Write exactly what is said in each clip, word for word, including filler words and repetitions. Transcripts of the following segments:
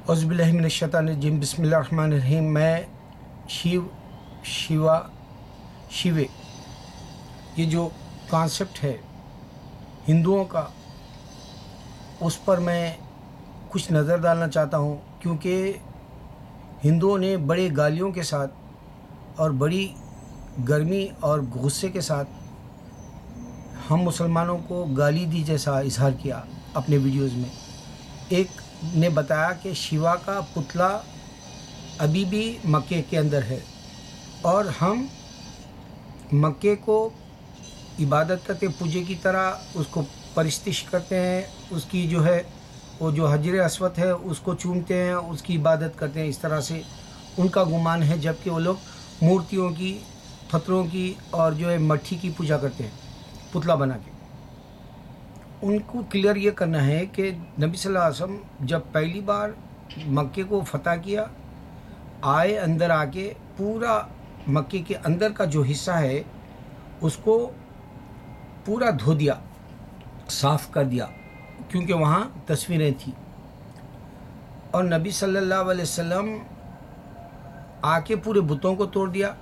औज़ुबिल्लाहि मिनश्शैतानिर्रजीम बिस्मिल्लाहिर्रहमानिर्रहीम। मैं शिव शिवा शिवे ये जो कॉन्सेप्ट है हिंदुओं का, उस पर मैं कुछ नज़र डालना चाहता हूँ, क्योंकि हिंदुओं ने बड़े गालियों के साथ और बड़ी गर्मी और गुस्से के साथ हम मुसलमानों को गाली दी जैसा इजहार किया अपने वीडियोज़ में। एक ने बताया कि शिवा का पुतला अभी भी मक्के के अंदर है और हम मक्के को इबादत करते, पूजे की तरह उसको परिस्तिश करते हैं, उसकी जो है वो जो हजर अस्वद है उसको चूमते हैं, उसकी इबादत करते हैं। इस तरह से उनका गुमान है, जबकि वो लोग मूर्तियों की, पत्थरों की और जो है मट्टी की पूजा करते हैं पुतला बना के। उनको क्लियर ये करना है कि नबी सल्लल्लाहु अलैहि वसल्लम जब पहली बार मक्के को फतह किया, आए अंदर आके पूरा मक्के के अंदर का जो हिस्सा है उसको पूरा धो दिया, साफ़ कर दिया, क्योंकि वहाँ तस्वीरें थी। और नबी सल्लल्लाहु अलैहि वसल्लम आके पूरे बुतों को तोड़ दिया।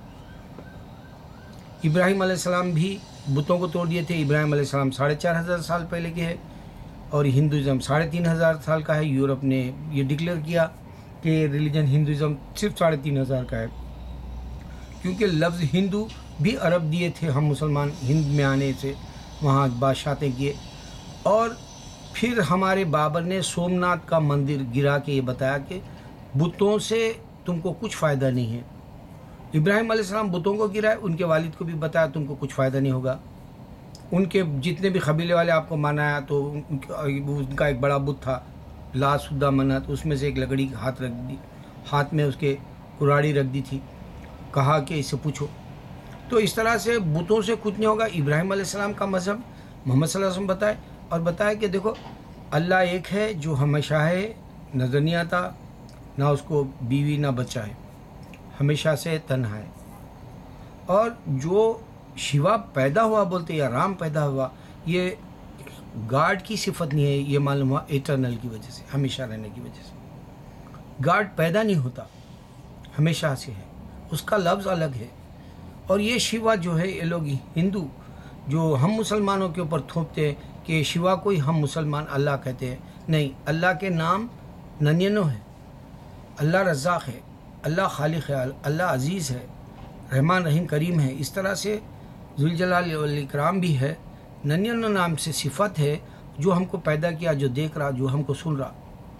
इब्राहिम अलैहिस्सलाम भी बुतों को तोड़ दिए थे। इब्राहिम अलैहिस्सलाम साढ़े चार हज़ार साल पहले के है और हिंदुज़म साढ़े तीन हज़ार साल का है। यूरोप ने ये डिक्लेयर किया कि रिलीजन हिंदुज़म सिर्फ साढ़े तीन हज़ार का है, क्योंकि लफ्ज़ हिंदू भी अरब दिए थे हम मुसलमान हिंद में आने से, वहाँ बादशाहतें किए। और फिर हमारे बाबर ने सोमनाथ का मंदिर गिरा के ये बताया कि बुतों से तुमको कुछ फ़ायदा नहीं है। इब्राहिम अलैहिस्सलाम बुतों को गिराए, उनके वालिद को भी बताया तुमको कुछ फ़ायदा नहीं होगा। उनके जितने भी कबीले वाले आपको मनाया, तो उनका एक बड़ा बुत था ला सुद्दा मना, तो उसमें से एक लकड़ी हाथ रख दी, हाथ में उसके कुराड़ी रख दी थी, कहा कि इससे पूछो। तो इस तरह से बुतों से कुछ नहीं होगा। इब्राहिम अलैहिस्सलाम का मज़हब मोहम्मद सल्लल्लाहु अलैहि वसल्लम बताए और बताया कि देखो अल्लाह एक है जो हमेशा है, नज़र नहीं आता, ना उसको बीवी ना बच्चा है, हमेशा से तन्हा है। और जो शिवा पैदा हुआ बोलते या राम पैदा हुआ, ये गॉड की सिफत नहीं है, ये मालूम हुआ इटर्नल की वजह से, हमेशा रहने की वजह से। गॉड पैदा नहीं होता, हमेशा से है, उसका लफ्ज़ अलग है। और ये शिवा जो है, ये लोग हिंदू जो हम मुसलमानों के ऊपर थोपते हैं कि शिवा को ही हम मुसलमान अल्लाह कहते हैं। नहीं, अल्लाह के नाम नन्यानो है, अल्लाह रज़्ज़ाक़ है, अल्लाह खालिक है, अल्लाह अज़ीज़ है, रहमान रहीम करीम है। इस तरह से ज़ुल जलाल वल इकराम भी है। नन्यानो नाम से सिफत है जो हमको पैदा किया, जो देख रहा, जो हमको सुन रहा।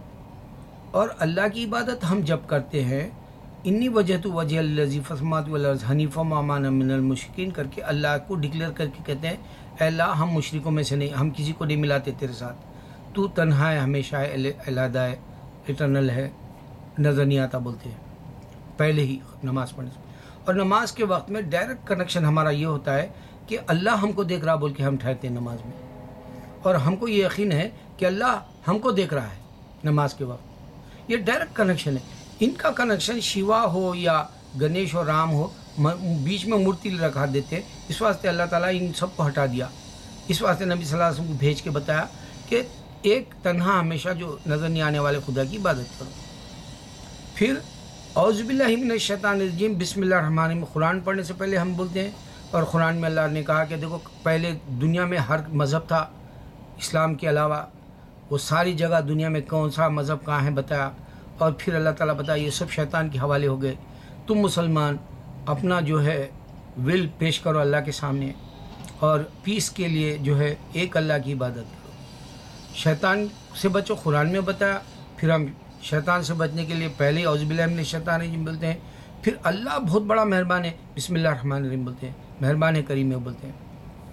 और अल्लाह की इबादत हम जब करते हैं, इन्नी वजह तो वजह लज़ी फसमात वल अर्ज़ हनीफ़ा मामाना मिनल मुशरिकीन करके अल्लाह को डिक्लेयर करके कहते हैं, ऐ अल्लाह हम मुशरिकों में से नहीं, हम किसी को नहीं मिलाते तेरे साथ, तू तन्हा है, हमेशा है, अलहदा है, इटर्नल है, नज़र नहीं आता बोलते हैं पहले ही नमाज पढ़ने से। और नमाज के वक्त में डायरेक्ट कनेक्शन हमारा ये होता है कि अल्लाह हमको देख रहा बोल के हम ठहरते हैं नमाज में, और हमको ये यकीन है कि अल्लाह हमको देख रहा है नमाज के वक्त। ये डायरेक्ट कनेक्शन है। इनका कनेक्शन शिवा हो या गणेश और राम हो, बीच में मूर्ति रखा देते हैं। इस वास्ते अल्लाह ताला इन सब को हटा दिया। इस वास्ते नबी सल्लल्लाहु अलैहि वसल्लम को भेज के बताया कि एक तन्हा हमेशा जो नज़र नहीं आने वाले खुदा की इबादत करो। फिर औज़ुबिल्लाहि मिनश्शैतानिर्रजीम बिस्मिल्लाहिर्रहमानिर्रहीम कुरान पढ़ने से पहले हम बोलते हैं। और कुरान में अल्लाह ने कहा कि देखो पहले दुनिया में हर मज़हब था इस्लाम के अलावा, वो सारी जगह दुनिया में कौन सा मज़हब कहाँ है बताया। और फिर अल्लाह ताला बताया ये सब शैतान के हवाले हो गए। तुम मुसलमान अपना जो है विल पेश करो अल्लाह के सामने और पीस के लिए जो है एक अल्लाह की इबादत करो। शैतान से बचो, कुरान में बताया। फिर हम शैतान से बचने के लिए पहले ही औज़ुबिल्लाहि मिनश्शैतानिर्रजीम बोलते हैं, फिर अल्लाह बहुत बड़ा मेहरबान है, बिस्मिल्लाहिर्रहमानिर्रहीम बोलते हैं, मेहरबान है, करीम है बोलते हैं।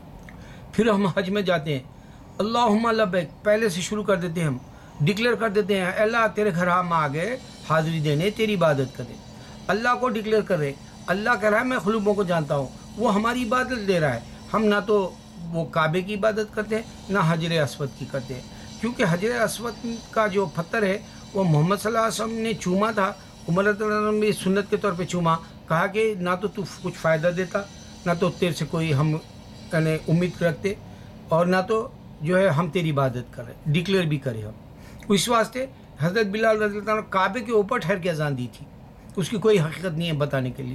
फिर हम हज में जाते हैं, अल्लाहुम्मा लब्बैक पहले से शुरू कर देते हैं, हम डिक्लेयर कर देते हैं, अल्लाह तेरे घर हम आ गए हाज़िरी देने, तेरी इबादत करें। अल्लाह को डिक्लेयर कर रहे, अल्लाह कह रहा है मैं ख़ुलूबों को जानता हूँ, वो हमारी इबादत दे रहा है। हम ना तो वो काबे की इबादत करते हैं, ना हजर अस्वद की करते हैं, क्योंकि हजर अस्वद का जो पत्थर है वो मोहम्मद सल्लल्लाहु अलैहि वसल्लम ने चूमा था। उमर रज़ियल्लाहु अन्हु ने सुन्नत के तौर पे चूमा, कहा कि ना तो तू कुछ फ़ायदा देता, ना तो तेरे से कोई हम यानी उम्मीद रखते, और ना तो जो है हम तेरी इबादत करें, डिक्लेयर भी करें हम। इस वास्ते حضرت بلال رضی اللہ عنہ کعبے کے اوپر ٹھہر کے اذان دی تھی، اس کی کوئی حقیقت نہیں ہے بتانے کے لیے۔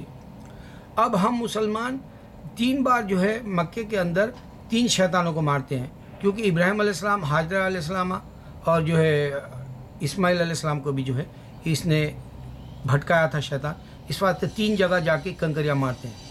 اب ہم مسلمان تین بار جو ہے مکے کے اندر تین شیطانوں کو مارتے ہیں، کیونکہ ابراہیم علیہ السلام، حاجرہ علیہ السلام اور جو ہے اسماعیل علیہ السلام کو بھی جو ہے اس نے بھٹکایا تھا شیطان، اس واسطے تین جگہ جا کے کنکریاں مارتے ہیں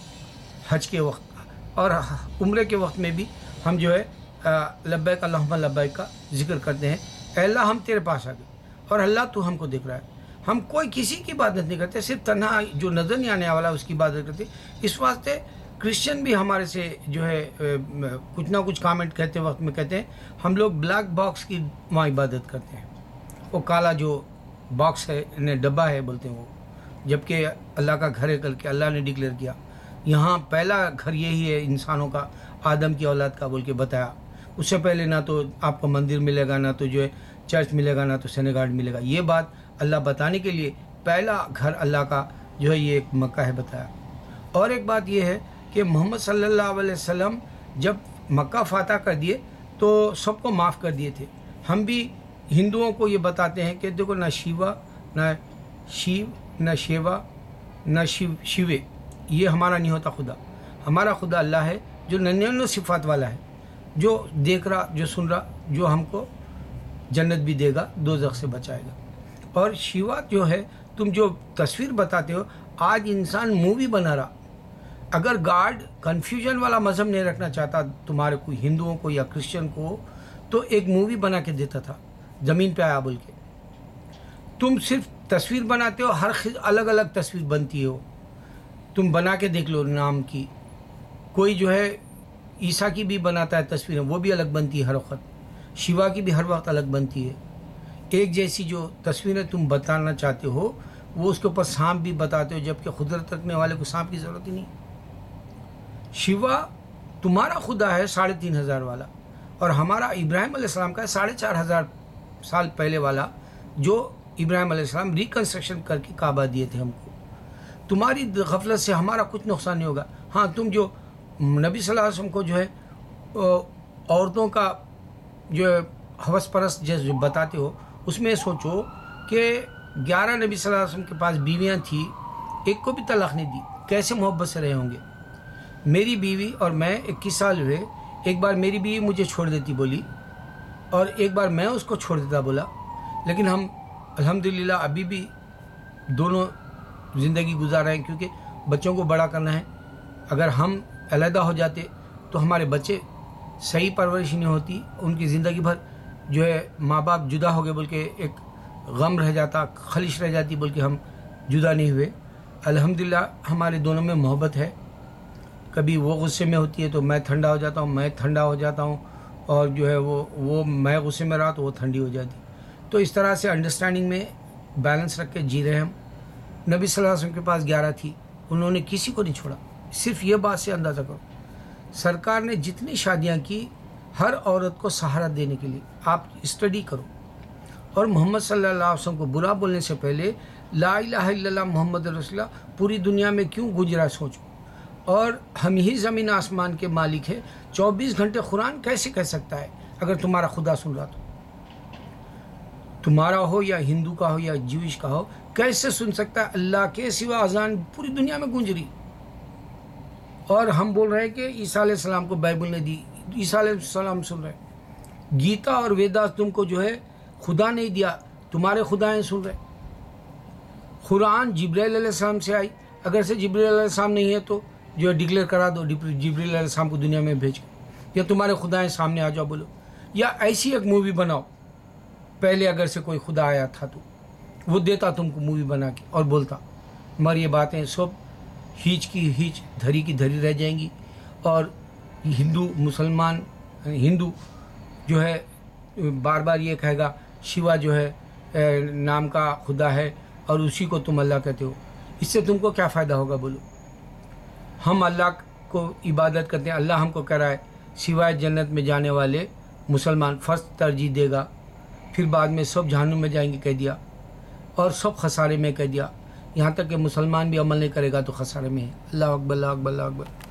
حج کے وقت، اور عمرے کے وقت میں بھی ہم جو ہے لبیک اللہم لبیک کا ذکر کرتے ہیں، اے اللہ ہم تیرے پاس آ گئے اور اللہ تو ہم کو دیکھ رہا ہے۔ ہم کوئی کسی کی عبادت نہیں کرتے، صرف تنہا جو نظر نہیں آنے والا اس کی عبادت کرتے۔ اس واسطے کرسچن بھی ہمارے سے جو ہے کچھ نہ کچھ کامنٹ کہتے وقت میں کہتے ہیں ہم لوگ بلیک باکس کی وہاں عبادت کرتے ہیں، وہ کالا جو باکس ہے انہیں ڈبہ ہے بولتے ہیں وہ، جبکہ اللہ کا گھر ہے کر کے اللہ نے ڈکلیئر کیا، یہاں پہلا گھر یہی ہے انسانوں کا، آدم کی اولاد کا بول کے بتایا۔ اس سے پہلے نہ تو آپ کو مندر ملے گا، نہ تو جو ہے چرچ ملے گا، نہ تو سینیگاڈ ملے گا۔ یہ بات اللہ بتانے کے لیے پہلا گھر اللہ کا جو ہے یہ ایک مکہ ہے بتایا۔ اور ایک بات یہ ہے کہ محمد صلی اللہ علیہ وسلم جب مکہ فاتح کر دیے تو سب کو معاف کر دیے تھے۔ ہم بھی ہندوؤں کو یہ بتاتے ہیں کہ دیکھو نہ شیوا نہ شیو نہ شیوا نہ شیو شیوے، یہ ہمارا نہیں ہوتا خدا، ہمارا خدا اللہ ہے جو ننانوے صفات والا ہے، جو دیکھ رہا، جو سن رہا، جو ہم کو جنت بھی دے گا، دوزخ سے بچائے گا۔ اور شیوا جو ہے تم جو تصویر بتاتے ہو، آج انسان مووی بنا رہا، اگر گاڈ کنفیوژن والا مذہب نہیں رکھنا چاہتا تمہارے کوئی ہندوؤں کو یا کرسچن کو، تو ایک مووی بنا کے دیتا تھا زمین پہ آیا بول کے۔ تم صرف تصویر بناتے ہو، ہر الگ الگ تصویر بنتی ہو، تم بنا کے دیکھ لو نام کی، کوئی جو ہے عیسیٰ کی بھی بناتا ہے تصویریں، وہ بھی الگ بنتی ہے ہر وقت، شیوا کی بھی ہر وقت الگ بنتی ہے۔ ایک جیسی جو تصویریں تم بتانا چاہتے ہو وہ اس کے اوپر سانپ بھی بتاتے ہو، جبکہ قدرت رکھنے والے کو سانپ کی ضرورت ہی نہیں۔ شیوا تمہارا خدا ہے ساڑھے تین ہزار والا، اور ہمارا ابراہیم علیہ السلام کا ہے ساڑھے چار ہزار سال پہلے والا، جو ابراہیم علیہ السلام ریکنسٹرکشن کر کے کعبہ دیے تھے ہم کو۔ تمہاری غفلت سے ہمارا کچھ نقصان نہیں ہوگا۔ ہاں تم جو نبی صلی اللہ علیہ وسلم کو جو ہے عورتوں کا جو ہوس پرست جو بتاتے ہو، اس میں سوچو کہ گیارہ نبی صلی اللہ علیہ وسلم کے پاس بیویاں تھیں، ایک کو بھی طلاق نہیں دی، کیسے محبت سے رہے ہوں گے؟ میری بیوی اور میں اکیس سال ہوئے، ایک بار میری بیوی مجھے چھوڑ دیتی بولی، اور ایک بار میں اس کو چھوڑ دیتا بولا، لیکن ہم الحمدللہ ابھی بھی دونوں زندگی گزار رہے ہیں، کیونکہ بچوں کو بڑا کرنا ہے۔ اگر ہم علیحدہ ہو جاتے تو ہمارے بچے صحیح پرورش نہیں ہوتی، ان کی زندگی بھر جو ہے ماں باپ جدا ہو گئے بول کے ایک غم رہ جاتا، خلش رہ جاتی بول کے ہم جدا نہیں ہوئے۔ الحمدللہ ہمارے دونوں میں محبت ہے، کبھی وہ غصے میں ہوتی ہے تو میں ٹھنڈا ہو جاتا ہوں، میں ٹھنڈا ہو جاتا ہوں، اور جو ہے وہ وہ میں غصے میں رہا تو وہ ٹھنڈی ہو جاتی۔ تو اس طرح سے انڈرسٹینڈنگ میں بیلنس رکھ کے جی رہے ہم۔ نبی صلی اللہ علیہ وسلم کے پاس گیارہ تھی، انہوں نے کسی کو نہیں چھوڑا۔ صرف یہ بات سے اندازہ کرو، سرکار نے جتنی شادیاں کی ہر عورت کو سہارا دینے کے لیے، آپ اسٹڈی کرو۔ اور محمد صلی اللہ علیہ وسلم کو برا بولنے سے پہلے لا الہ الا اللہ محمد رسول اللہ پوری دنیا میں کیوں گونج رہا ہے سوچو۔ اور ہم ہی زمین آسمان کے مالک ہیں، چوبیس گھنٹے قرآن کیسے کہہ سکتا ہے اگر تمہارا خدا سن رہا تو؟ تمہارا ہو یا ہندو کا ہو یا جوئش کا ہو، کیسے سن سکتا ہے؟ اللہ کے سوا اذان پوری دنیا میں گونج رہی، اور ہم بول رہے ہیں کہ عیسیٰ علیہ السلام کو بائبل نے دی، عیسیٰ علیہ السلام سن رہے ہیں۔ گیتا اور ویداس تم کو جو ہے خدا نہیں دیا، تمہارے خدائیں سن رہے۔ قرآن جبرائیل علیہ السلام سے آئی، اگر سے جبرائیل علیہ السلام نہیں ہے تو جو ہے ڈکلیئر کرا دو جبرائیل علیہ السلام کو دنیا میں بھیج کے، یا تمہارے خدائیں سامنے آ جاؤ بولو، یا ایسی ایک مووی بناؤ، پہلے اگر سے کوئی خدا آیا تھا تو وہ دیتا تم کو مووی بنا کے اور بولتا، مگر یہ باتیں سب ہیچ کی ہیچ دھری کی دھری رہ جائیں گی، اور ہندو مسلمان ہندو جو ہے بار بار یہ کہے گا شیوا جو ہے نام کا خدا ہے اور اسی کو تم اللہ کہتے ہو، اس سے تم کو کیا فائدہ ہوگا بولو؟ ہم اللہ کو عبادت کرتے ہیں، اللہ ہم کو کہہ رہا ہے سوائے جنت میں جانے والے مسلمان فرسٹ ترجیح دے گا، پھر بعد میں سب جہنم میں جائیں گے کہہ دیا، اور سب خسارے میں کہہ دیا، یہاں تک کہ مسلمان بھی عمل نہیں کرے گا تو خسارے میں ہے۔ اللہ اکبر اللہ اکبر اللہ اکبر۔